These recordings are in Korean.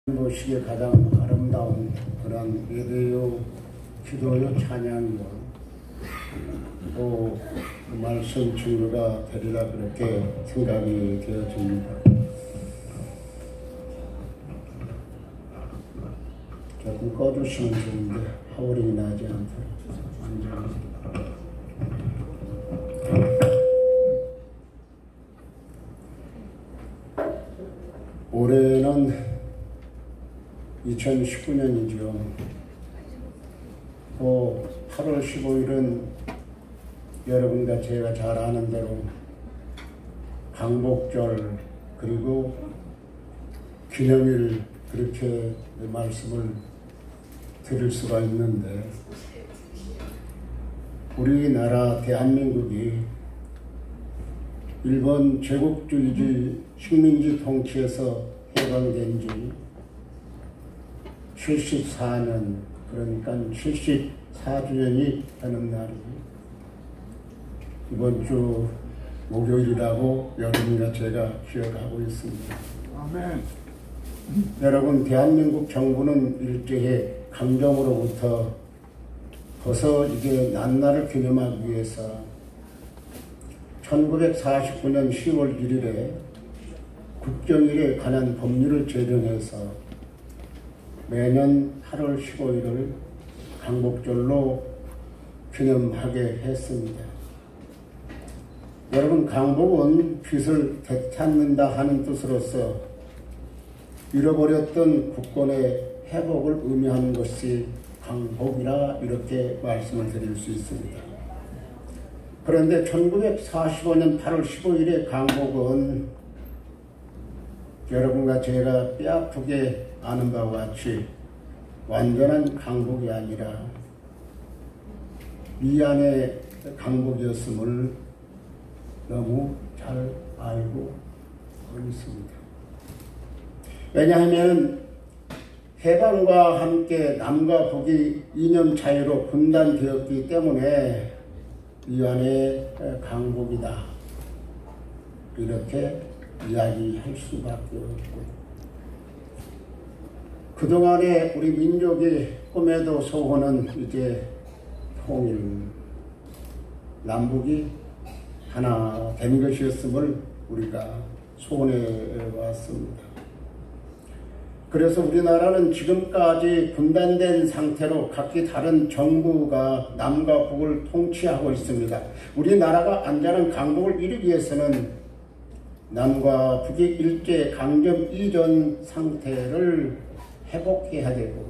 보시기에 가장 아름다운 그런 예배요, 기도요, 찬양요, 또 말씀 증거가 되리라 그렇게 생각이 되어집니다. 조금 꺼주시면 좋은데 하울이 나지 않도록 올해는 2019년이죠. 또 8월 15일은 여러분과 제가 잘 아는 대로 강복절 그리고 기념일 그렇게 말씀을 드릴 수가 있는데, 우리나라 대한민국이 일본 제국주의 식민지 통치에서 해방된 지 74년, 그러니까 74주년이 되는 날이 이번 주 목요일이라고 여러분과 제가 기억하고 있습니다. 아멘. 여러분, 대한민국 정부는 일제히 강점으로부터 벗어지게 난 날을 기념하기 위해서 1949년 10월 1일에 국경일에 관한 법률을 제정해서 매년 8월 15일을 강복절로 기념하게 했습니다. 여러분, 강복은 빚을 되찾는다 하는 뜻으로서 잃어버렸던 국권의 회복을 의미하는 것이 강복이라 이렇게 말씀을 드릴 수 있습니다. 그런데 1945년 8월 15일의 강복은 여러분과 제가 뼈아프게 아는 바와 같이 완전한 강복이 아니라 미안의 강복이었음을 너무 잘 알고 있습니다. 왜냐하면 해방과 함께 남과 북이 이념 차이로 분단되었기 때문에 미안의 강복이다, 이렇게 이야기할 수밖에 없고, 그동안에 우리 민족의 꿈에도 소원은 이제 통일, 남북이 하나 된 것이었음을 우리가 소원해 왔습니다. 그래서 우리나라는 지금까지 분단된 상태로 각기 다른 정부가 남과 북을 통치하고 있습니다. 우리나라가 안전한 강복을 이루기 위해서는 남과 북이 일제 강점 이전 상태를 회복해야 되고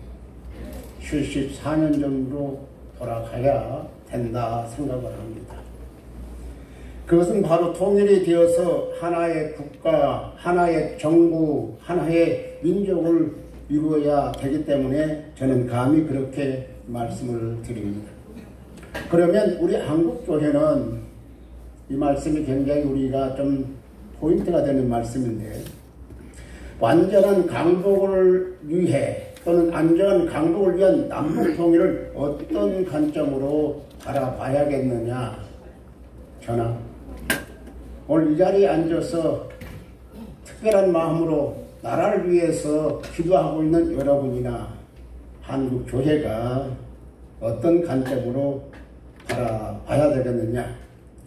74년 정도 돌아가야 된다 생각을 합니다. 그것은 바로 통일이 되어서 하나의 국가, 하나의 정부, 하나의 민족을 이루어야 되기 때문에 저는 감히 그렇게 말씀을 드립니다. 그러면 우리 한국교회는 이 말씀이 굉장히 우리가 좀 포인트가 되는 말씀인데, 완전한 강복을 위해 또는 안전한 강복을 위한 남북 통일을 어떤 관점으로 바라봐야겠느냐. 저는 오늘 이 자리에 앉아서 특별한 마음으로 나라를 위해서 기도하고 있는 여러분이나 한국 교회가 어떤 관점으로 바라봐야 되겠느냐.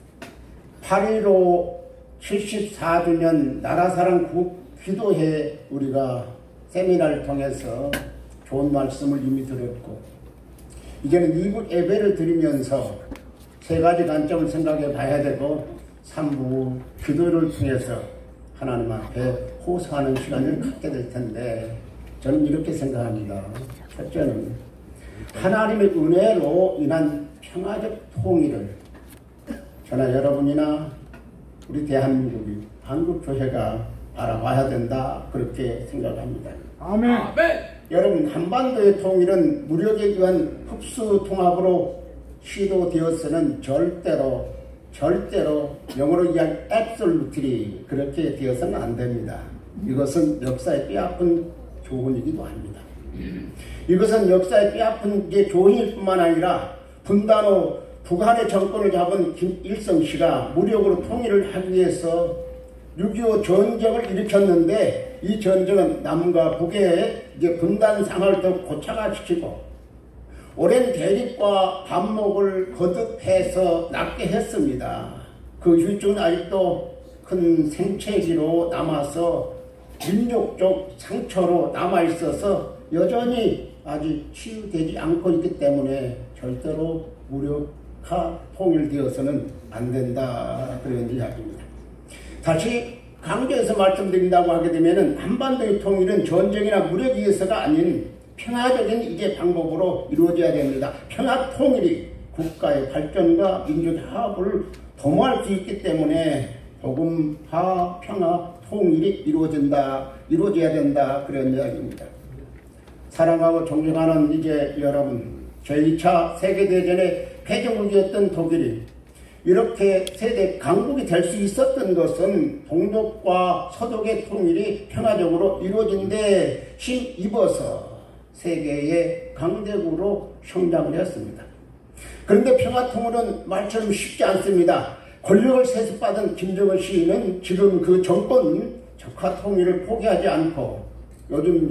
8.15 74주년 나라사랑 기도회 우리가 세미나를 통해서 좋은 말씀을 이미 들었고, 이제는 2부 예배를 드리면서 세 가지 관점을 생각해 봐야 되고, 3부 기도를 통해서 하나님 앞에 호소하는 시간을 갖게 될 텐데, 저는 이렇게 생각합니다. 첫째는 하나님의 은혜로 인한 평화적 통일을 저나 여러분이나 우리 대한민국이, 한국교회가 알아봐야 된다, 그렇게 생각합니다. 아멘. 아멘. 여러분, 한반도의 통일은 무력에 의한 흡수 통합으로 시도되어서는 절대로 영어로 이야기 absolutely 그렇게 되어서는 안 됩니다. 이것은 역사의 뼈아픈 교훈이기도 합니다. 이것은 역사의 뼈아픈 게 교훈일 뿐만 아니라 분단 후 북한의 정권을 잡은 김일성 씨가 무력으로 통일을 하기 위해서 6.25 전쟁을 일으켰는데 이 전쟁은 남과 북의 이제 분단 상황을 더 고착화시키고 오랜 대립과 반목을 거듭해서 낫게 했습니다. 그 후유증은 아직도 큰 생채기로 남아서 민족적 상처로 남아있어서 여전히 아직 치유되지 않고 있기 때문에 절대로 무력화 통일되어서는 안 된다, 그런 이야기입니다. 다시 강조해서 말씀드린다고 하게 되면 한반도의 통일은 전쟁이나 무력에 의해서가 아닌 평화적인 이제 방법으로 이루어져야 됩니다. 평화 통일이 국가의 발전과 민족의 화합을 도모할 수 있기 때문에 복음, 화합, 평화, 통일이 이루어져야 된다, 그런 이야기입니다. 사랑하고 존경하는 이제 여러분, 제2차 세계대전의 패전국이었던 독일이 이렇게 세계 강국이 될 수 있었던 것은 동독과 서독의 통일이 평화적으로 이루어진 데 힘입어서 세계의 강대국으로 성장을 했습니다. 그런데 평화통일은 말처럼 쉽지 않습니다. 권력을 세습받은 김정은 시인은 지금 그 정권 적화통일을 포기하지 않고 요즘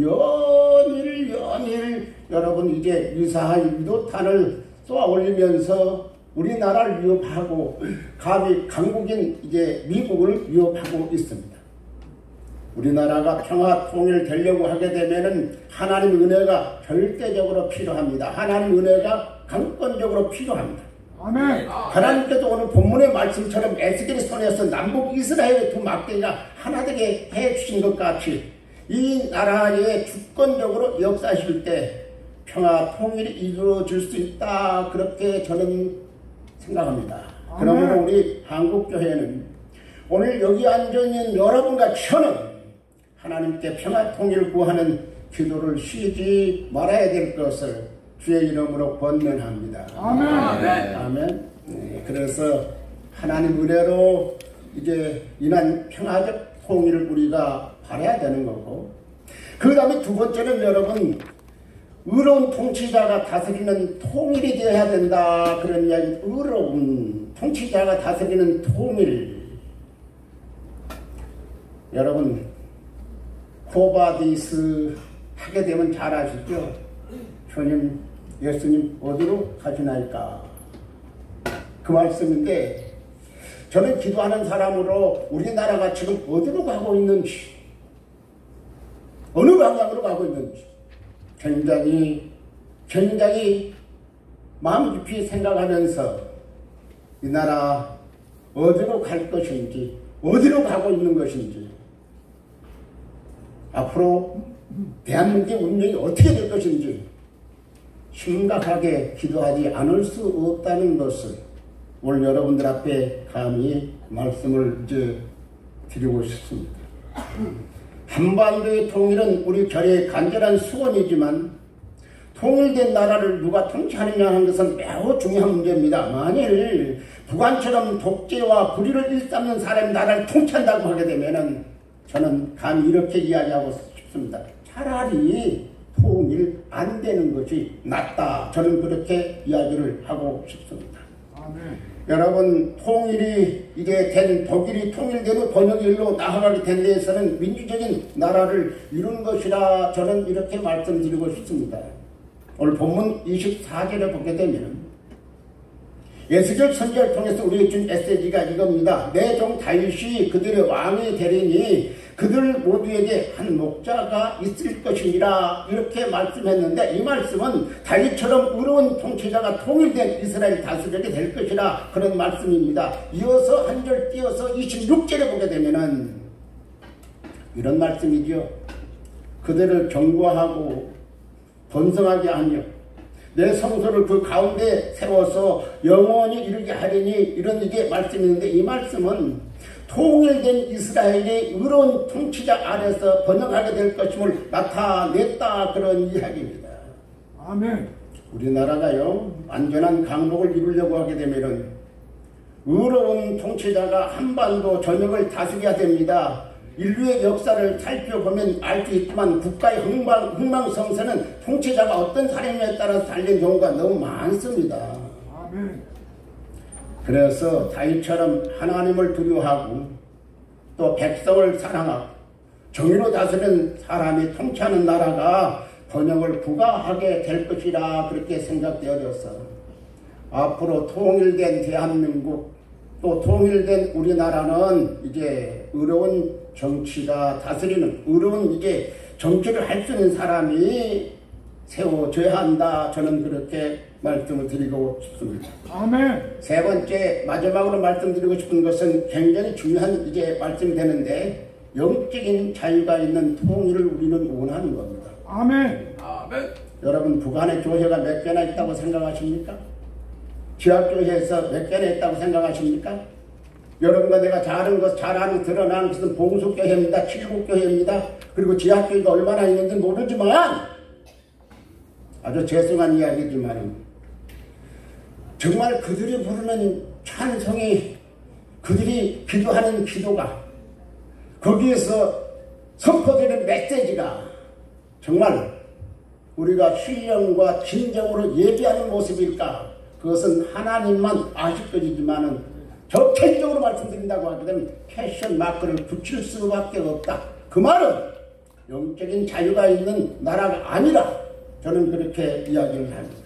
연일 여러분 이제 유사한 유도탄을 쏘아 올리면서 우리나라를 위협하고 감히 강국인 이제 미국을 위협하고 있습니다. 우리나라가 평화 통일되려고 하게 되면은 하나님 은혜가 절대적으로 필요합니다. 하나님 은혜가 강권적으로 필요합니다. 아멘. 하나님께서 오늘 본문의 말씀처럼 에스겔의 손에서 남북 이스라엘의 두 막대기가 하나 되게 해주신 것 같이 이 나라에 주권적으로 역사하실 때 평화 통일이 이루어질 수 있다, 그렇게 저는 생각합니다. 그러므로 우리 한국교회는 오늘 여기 앉아있는 여러분과 저는 하나님께 평화 통일을 구하는 기도를 쉬지 말아야 될 것을 주의 이름으로 권면합니다. 아멘. 아멘. 네, 그래서 하나님 은혜로 이제 인한 평화적 통일을 우리가 바라야 되는 거고, 그 다음에 두 번째는 여러분, 의로운 통치자가 다스리는 통일이 되어야 된다, 그런 이야기. 의로운 통치자가 다스리는 통일. 여러분, 코바디스 하게 되면 잘 아시죠? 주님, 예수님 어디로 가시나이까? 그 말씀인데, 저는 기도하는 사람으로 우리나라가 지금 어디로 가고 있는지, 어느 방향으로 가고 있는지 굉장히 마음 깊이 생각하면서 이 나라 어디로 갈 것인지, 어디로 가고 있는 것인지, 앞으로 대한민국의 운명이 어떻게 될 것인지 심각하게 기도하지 않을 수 없다는 것을 오늘 여러분들 앞에 감히 말씀을 이제 드리고 싶습니다. 한반도의 통일은 우리 교회의 간절한 소원이지만 통일된 나라를 누가 통치하느냐 하는 것은 매우 중요한 문제입니다. 만일 북한처럼 독재와 불의를 일삼는 사람이 나라를 통치한다고 하게 되면은 저는 감히 이렇게 이야기하고 싶습니다. 차라리 통일 안 되는 것이 낫다. 저는 그렇게 이야기를 하고 싶습니다. 아멘. 여러분, 통일이 이제 된 독일이 통일되는 번영일로 나아가게 된 데에서는 민주적인 나라를 이룬 것이라 저는 이렇게 말씀드리고 싶습니다. 오늘 본문 24절에 보게 되면 에스겔 선지자를 통해서 우리에게 준 메시지가 이겁니다. 내 종 다윗이 그들의 왕이 되리니 그들 모두에게 한 목자가 있을 것이니라, 이렇게 말씀했는데 이 말씀은 다윗처럼 의로운 통치자가 통일된 이스라엘 다스리게 될 것이라, 그런 말씀입니다. 이어서 한 절 띄어서 26절에 보게 되면은 이런 말씀이죠. 그들을 경고하고 번성하게 하며 내 성소를 그 가운데 세워서 영원히 이르게 하리니, 이런 이게 말씀이 있는데 이 말씀은 통일된 이스라엘이 의로운 통치자 아래서 번영하게 될 것임을 나타냈다, 그런 이야기입니다. 아멘. 우리나라가요, 완전한 강복을 이루려고 하게 되면은 의로운 통치자가 한반도 전역을 다스려야 됩니다. 인류의 역사를 살펴보면 알 수 있지만 국가의 흥망성쇠는 통치자가 어떤 사람에 따라서 달린 경우가 너무 많습니다. 아멘. 그래서 다윗처럼 하나님을 두려워하고 또 백성을 사랑하고 정의로 다스리는 사람이 통치하는 나라가 번영을 부가하게 될 것이라 그렇게 생각되어졌어. 앞으로 통일된 대한민국 또 통일된 우리나라는 이제 의로운 정치가 다스리는 의로운 이제 정치를 할 수 있는 사람이 세워져야 한다. 저는 그렇게 말씀을 드리고 싶습니다. 아멘. 세 번째 마지막으로 말씀드리고 싶은 것은 굉장히 중요한 이제 말씀이 되는데 영적인 자유가 있는 통일을 우리는 원하는 겁니다. 아멘. 아멘. 여러분 북한의 교회가 몇 개나 있다고 생각하십니까? 지하교회에서 몇 개나 있다고 생각하십니까? 여러분과 내가 잘하는 드러나는 것은 봉수교회입니다. 칠국교회입니다. 그리고 지하교회가 얼마나 있는지 모르지만 아주 죄송한 이야기지만 정말 그들이 부르는 찬송이 그들이 기도하는 기도가 거기에서 선포되는 메시지가 정말 우리가 신령과 진정으로 예배하는 모습일까? 그것은 하나님만 아실 것이지만은 적극적으로 말씀드린다고 하게 되면 패션 마크를 붙일 수밖에 없다. 그 말은 영적인 자유가 있는 나라가 아니라 저는 그렇게 이야기를 합니다.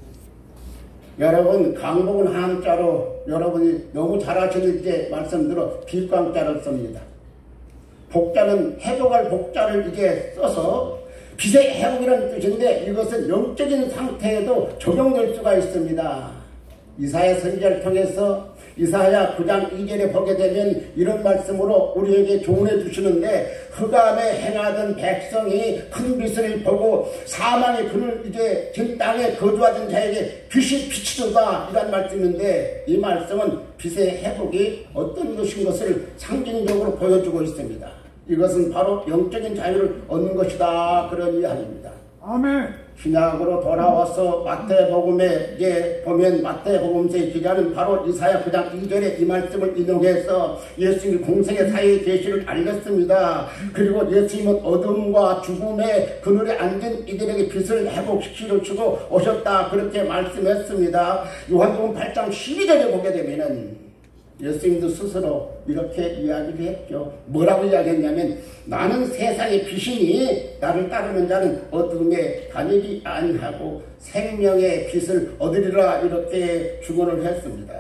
여러분 강복은 한자로 여러분이 너무 잘 아시는 이제 말씀대로 빛광자를 씁니다. 복자는 회복할 복자를 이제 써서 빛의 회복이라는 뜻인데 이것은 영적인 상태에도 적용될 수가 있습니다. 이사야 선지자를 통해서 이사야 9장 2절에 보게 되면 이런 말씀으로 우리에게 조언해 주시는데 흑암에 행하던 백성이 큰 빛을 보고 사망의 그늘 이제 진 땅에 거주하던 자에게 빛이 비치도다 이란 말씀인데 이 말씀은 빛의 회복이 어떤 것인 것을 상징적으로 보여주고 있습니다. 이것은 바로 영적인 자유를 얻는 것이다 그런 이야기입니다. 아멘. 신약으로 돌아와서 마태복음에 이제 보면 마태복음서의 기자는 바로 이사야 9장 2절에 이 말씀을 인용해서 예수님이 공생의 사회의 계시를 알렸습니다. 그리고 예수님은 어둠과 죽음의 그늘에 앉은 이들에게 빛을 회복시키려 주고 오셨다 그렇게 말씀했습니다. 요한복음 8장 12절에 보게 되면은 예수님도 스스로 이렇게 이야기를 했죠. 뭐라고 이야기했냐면 나는 세상의 빛이니 나를 따르는 자는 어둠에 다니지 아니하고 생명의 빛을 얻으리라 이렇게 주문을 했습니다.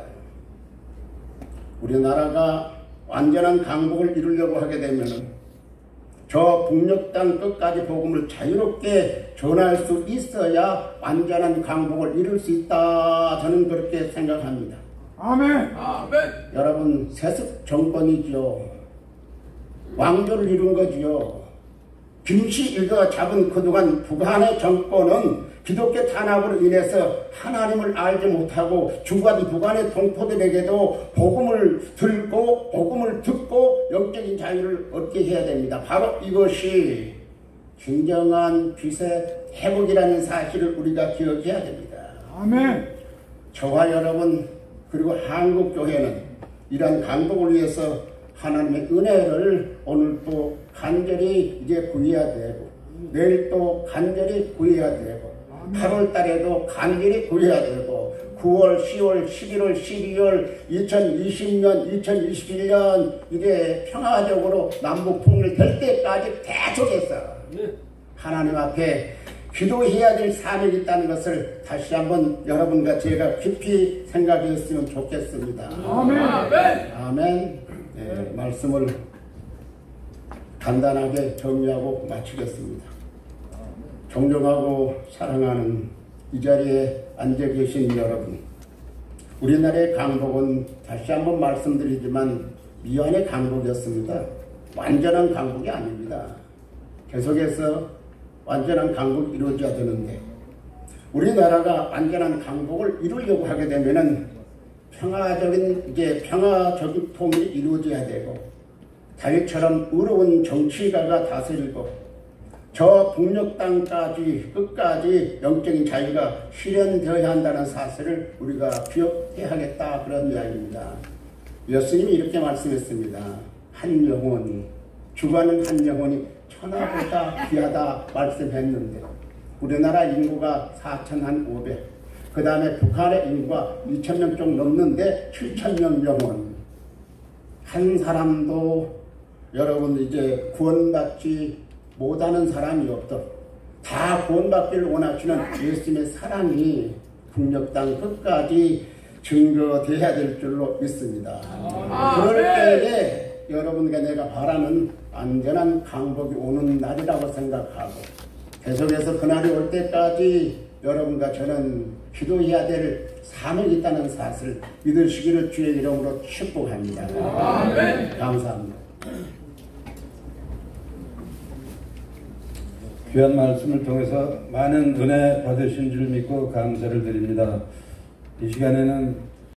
우리나라가 완전한 강복을 이루려고 하게 되면 저 북녘 땅 끝까지 복음을 자유롭게 전할 수 있어야 완전한 강복을 이룰 수 있다. 저는 그렇게 생각합니다. 아멘. 아멘. 여러분 세습 정권이죠. 왕조를 이룬 거지요. 김씨 일가가 잡은 그동안 북한의 정권은 기독교 탄압으로 인해서 하나님을 알지 못하고 죽어가던 북한의 동포들에게도 복음을 들고 복음을 듣고 영적인 자유를 얻게 해야 됩니다. 바로 이것이 진정한 빛의 회복이라는 사실을 우리가 기억해야 됩니다. 아멘. 저와 여러분 그리고 한국교회는 이러한 강복을 위해서 하나님의 은혜를 오늘 또 간절히 이제 구해야 되고 내일 또 간절히 구해야 되고 8월 달에도 간절히 구해야 되고 9월, 10월, 11월, 12월 2020년, 2021년 이게 평화적으로 남북 통일될 때까지 계속해서 하나님 앞에 기도해야 될 사명이 있다는 것을 다시 한번 여러분과 제가 깊이 생각했으면 좋겠습니다. 아멘. 아멘. 네, 말씀을 간단하게 정리하고 마치겠습니다. 존경하고 사랑하는 이 자리에 앉아 계신 여러분, 우리나라의 강복은 다시 한번 말씀드리지만 미완의 강복이었습니다. 완전한 강복이 아닙니다. 계속해서 완전한 강복이 이루어져야 되는데 우리나라가 완전한 강복을 이루려고 하게 되면은 평화적인 통일이 이루어져야 되고 다윗처럼 의로운 정치가가 다스리고 저 북녘 땅까지 끝까지 영적인 자유가 실현되어야 한다는 사실을 우리가 기억해야겠다 그런 이야기입니다. 예수님이 이렇게 말씀했습니다. 한 영혼이 죽어가는 한 영혼이 천하보다 귀하다 말씀했는데 우리나라 인구가 4,500, 그 다음에 북한의 인구가 2,000명 좀 넘는데 7,000명 영혼 한 사람도 여러분 이제 구원받지 못하는 사람이 없도록 다 구원받기를 원하시는 예수님의 사랑이 북녘 땅 끝까지 증거돼야 될 줄로 믿습니다. 그럴 때에 여러분과 내가 바라는 안전한 강복이 오는 날이라고 생각하고 계속해서 그날이 올 때까지 여러분과 저는 기도해야 될 사명이 있다는 사실을 믿으시기를 주의 이름으로 축복합니다. 감사합니다. 귀한 말씀을 통해서 많은 은혜 받으신 줄 믿고 감사를 드립니다. 이 시간에는